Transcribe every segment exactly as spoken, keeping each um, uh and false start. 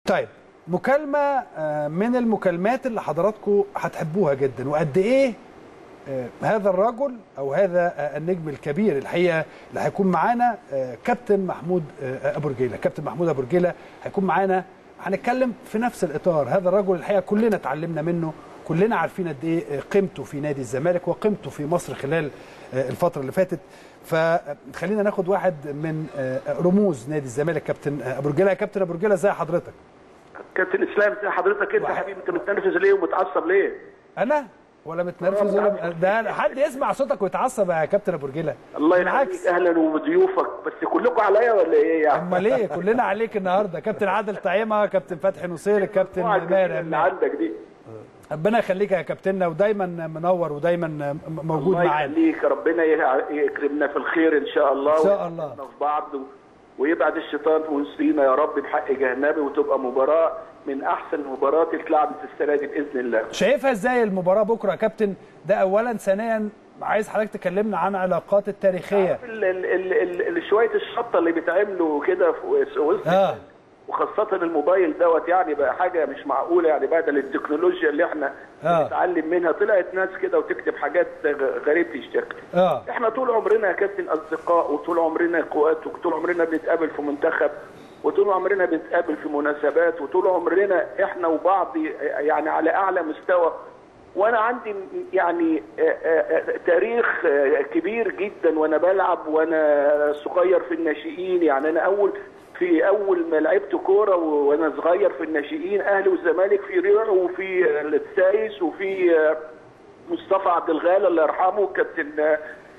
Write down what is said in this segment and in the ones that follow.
طيب مكالمه من المكالمات اللي حضراتكم هتحبوها جدا، وقد ايه هذا الرجل او هذا النجم الكبير الحقيقه اللي هيكون معانا كابتن محمود ابو رجيله. كابتن محمود ابو رجيله هيكون معانا، هنتكلم في نفس الاطار. هذا الرجل الحقيقه كلنا اتعلمنا منه، كلنا عارفين قد ايه قيمته في نادي الزمالك وقيمته في مصر خلال الفتره اللي فاتت. فخلينا ناخد واحد من رموز نادي الزمالك، كابتن ابو رجيله. يا كابتن ابو رجيله ازي حضرتك؟ كابتن اسلام ازي حضرتك؟ انت حبيبي انت متنرفز ليه ومتعصب ليه؟ انا ولا متنرفز ولا ده حد يسمع صوتك ويتعصب يا كابتن ابو رجيله؟ الله يخليك، اهلا وبضيوفك. بس كلكم عليا ولا ايه يعني؟ امال ايه؟ كلنا عليك النهارده. كابتن عادل طعيمه، كابتن فتحي نصير، الكابتن ماهر اللي عندك دي. ربنا يخليك يا كابتننا، ودايما منور ودايما موجود معانا. الله يخليك، ربنا يكرمنا في الخير ان شاء الله ان شاء الله في بعض، ويبعد الشيطان في وسطينا يا رب بحق جهنمي، وتبقى مباراه من احسن المباريات اللي اتلعبت السنه دي باذن الله. شايفها ازاي المباراه بكره يا كابتن؟ ده اولا. ثانيا عايز حضرتك تكلمنا عن علاقات التاريخيه. ال ال ال شويه الشطه اللي بيتعملوا كده في وسط اه وخاصه الموبايل دوت، يعني بقى حاجه مش معقوله يعني، بدل التكنولوجيا اللي احنا آه. بنتعلم منها طلعت ناس كده وتكتب حاجات غريبه الشكل. اه احنا طول عمرنا يا كابتن اصدقاء، وطول عمرنا اخوات، وطول عمرنا بنتقابل في منتخب، وطول عمرنا بنتقابل في مناسبات، وطول عمرنا احنا وبعض يعني على اعلى مستوى. وانا عندي يعني تاريخ كبير جدا وانا بلعب وانا صغير في الناشئين. يعني انا اول في اول ما لعبت كوره وانا صغير في الناشئين اهلي والزمالك في ريع وفي السايس وفي مصطفى عبد الغالي الله يرحمه، كابتن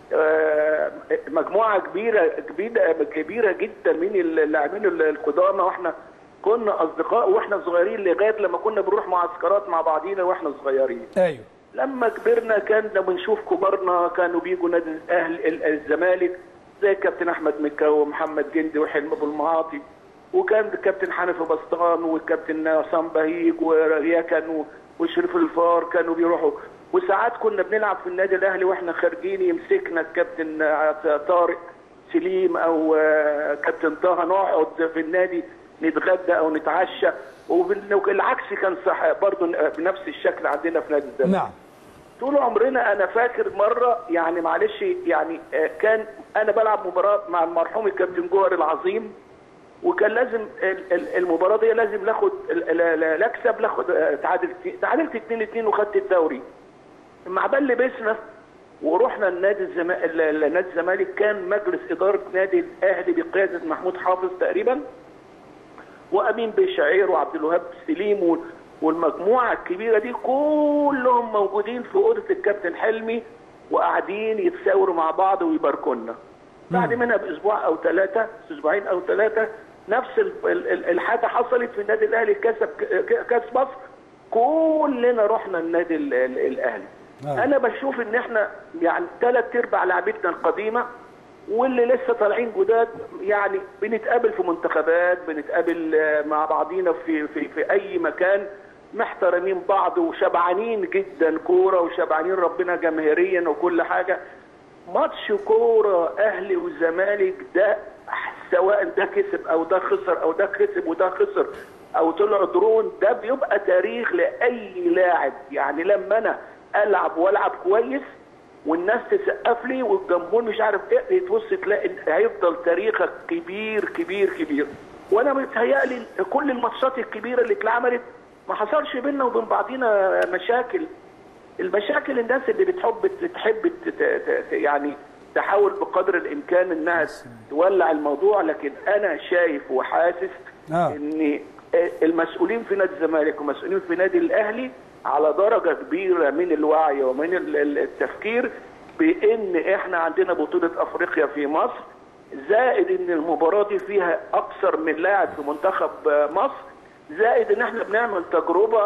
مجموعه كبيره كبيره كبيره جدا من اللاعبين القدامى، واحنا كنا اصدقاء واحنا صغيرين لغايه لما كنا بنروح معسكرات مع بعضينا واحنا صغيرين. ايوه لما كبرنا كان بنشوف كبارنا كانوا بيجوا نادي اهل الزمالك زي الكابتن احمد مكا ومحمد جندي وحلمي ابو المعاطي، وكان الكابتن حنفي بسطان والكابتن عصام بهيج ورياكن وشريف الفار كانوا بيروحوا. وساعات كنا بنلعب في النادي الاهلي واحنا خارجين يمسكنا الكابتن طارق سليم او كابتن طه نقعد في النادي نتغدى او نتعشى، والعكس كان صح برضه بنفس الشكل عندنا في نادي الزمالك. نعم. طول عمرنا انا فاكر مره يعني معلش يعني كان انا بلعب مباراه مع المرحوم الكابتن جوهر العظيم، وكان لازم المباراه دي لازم ناخد لا اكسب، ناخد تعادلت تعادلت اتنين اتنين وخدت الدوري. مع بال لبسنا ورحنا النادي الزمالك. نادي الزمالك كان مجلس اداره نادي الاهلي بقياده محمود حافظ تقريبا، وامين بيه شعير وعبد الوهاب سليم والمجموعه الكبيره دي كلهم موجودين في اوضه الكابتن حلمي وقاعدين يتساوروا مع بعض ويباركوا لنا. بعد منها باسبوع او ثلاثه اسبوعين او ثلاثه نفس الحاجه حصلت في النادي الاهلي، كسب كاس مصر، كلنا رحنا النادي الاهلي. آه. انا بشوف ان احنا يعني ثلاث ارباع لعبتنا القديمه واللي لسه طالعين جداد يعني بنتقابل في منتخبات، بنتقابل مع بعضينا في في في اي مكان، محترمين بعض وشبعانين جدا كوره وشبعانين ربنا جماهيريا وكل حاجه. ماتش كوره اهلي والزمالك ده سواء ده كسب او ده خسر او ده كسب وده خسر او طلع درون، ده بيبقى تاريخ لاي لاعب. يعني لما انا العب والعب كويس والناس تسقف لي والجمهور مش عارف ايه، تبص تلاقي هيفضل تاريخك كبير كبير كبير. وانا متهيألي كل الماتشات الكبيره اللي اتعملت ما حصلش بيننا وبين بعضينا مشاكل. المشاكل الناس اللي بتحب تحب يعني تحاول بقدر الامكان انها تولع الموضوع، لكن انا شايف وحاسس آه. ان المسؤولين في نادي الزمالك ومسؤولين في نادي الاهلي على درجه كبيره من الوعي ومن التفكير بان احنا عندنا بطوله افريقيا في مصر، زائد ان المباراه دي فيها اكثر من لاعب في منتخب مصر، زائد ان احنا بنعمل تجربه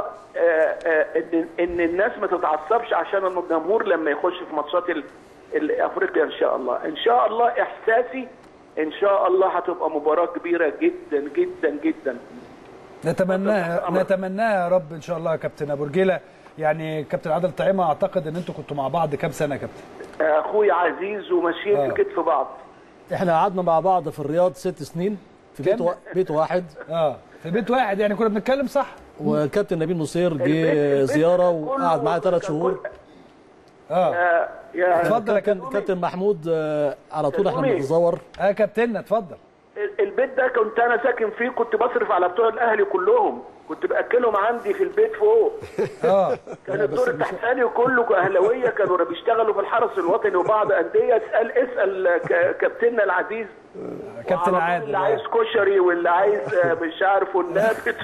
ان ان الناس ما تتعصبش عشان الجمهور لما يخش في ماتشات افريقيا. ان شاء الله ان شاء الله احساسي ان شاء الله هتبقى مباراه كبيره جدا جدا جدا. نتمناها نتمناها يا رب ان شاء الله يا كابتن ابو رجيله. يعني كابتن عادل طعيمه اعتقد ان انتوا كنتوا مع بعض كام سنه يا كابتن؟ اخويا عزيز وماشيين آه. في كتف بعض. احنا قعدنا مع بعض في الرياض ست سنين في بيت و... بيت واحد. اه في بيت واحد يعني كنا بنتكلم صح. وكابتن نبيل نصير البيت- جه البيت زياره كله وقعد معاه ثلاث كان شهور. كل- اه يا يا اتفضل يا كابتن كابتن. كابتن محمود آه، على طول احنا كابتن بنتزور. اه كابتننا اتفضل. البيت ده كنت انا ساكن فيه، كنت بصرف على بتوع الاهلي كلهم، كنت باكلهم عندي في البيت فوق. اه كان الدور التحتاني كله اهلاويه، كانوا بيشتغلوا في الحرس الوطني وبعض انديه. اسال اسال ك- كابتننا العزيز كابتن وعلى طول عادل اللي عايز كشري واللي عايز آه، مش عارف والنافت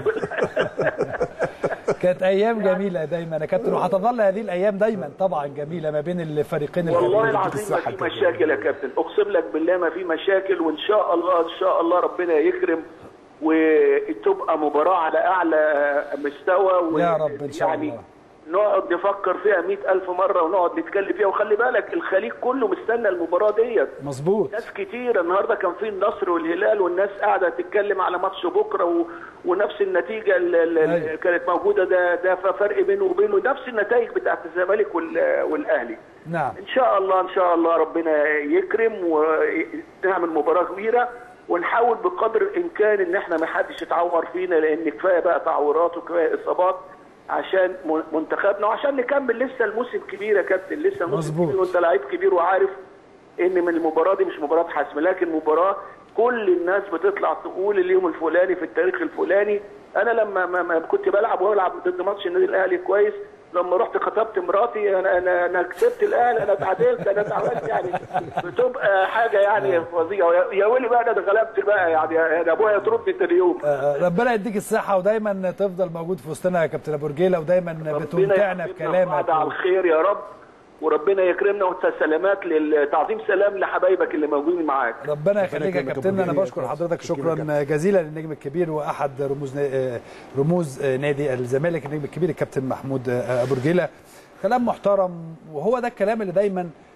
كانت ايام جميله دايما يا كابتن، وهتظل هذه الايام دايما طبعا جميله ما بين الفريقين. والله الحبيبين. العظيم ما في مشاكل يا كابتن، اقسم لك بالله ما في مشاكل، وان شاء الله ان شاء الله ربنا يكرم وتبقى مباراه على اعلى مستوى. يا رب ان شاء يعني الله. نقعد نفكر فيها مئة ألف مرة ونقعد نتكلم فيها. وخلي بالك الخليج كله مستنى المباراة ديت، مظبوط. ناس كتير النهارده كان في النصر والهلال والناس قاعدة تتكلم على ماتش بكرة و... ونفس النتيجة اللي أيوة. كانت موجودة، ده ده فرق بينه وبينه نفس النتائج بتاعت الزمالك وال... والأهلي. نعم إن شاء الله إن شاء الله ربنا يكرم ونعمل مباراة كبيرة، ونحاول بقدر الإمكان إن إحنا ما حدش يتعور فينا، لأن كفاية بقى تعورات وكفاية إصابات عشان منتخبنا وعشان نكمل. لسه الموسم كبير يا كابتن، لسه الموسم مظبوط. كبير، وانت لعيب كبير وعارف ان من المباراه دي مش مباراه حسم، لكن مباراه كل الناس بتطلع تقول اليوم الفلاني في التاريخ الفلاني. انا لما ما ما كنت بلعب والعب ضد ماتش النادي الاهلي كويس، لما رحت خطبت مراتي انا انا انا كسبت الاهلي، انا اتعادلت، انا اتعادلت، يعني بتبقى حاجه يعني فظيعه. يا ويلي بقى انا اتغلبت بقى، يعني انا ابويا يطردني تاني يوم. آه، ربنا يديك الصحه ودايما تفضل موجود في وسطنا يا كابتن ابو رجيله، ودايما بتمتعنا بكلامك على الخير يا رب، وربنا يكرمنا وسلامات للتعظيم، سلام لحبايبك اللي موجودين معاك. ربنا يخليك يا كابتن. انا بشكر حضرتك شكرا جزيلا للنجم الكبير واحد رموز رموز نادي الزمالك، النجم الكبير الكابتن محمود ابو رجيله. كلام محترم، وهو ده الكلام اللي دايما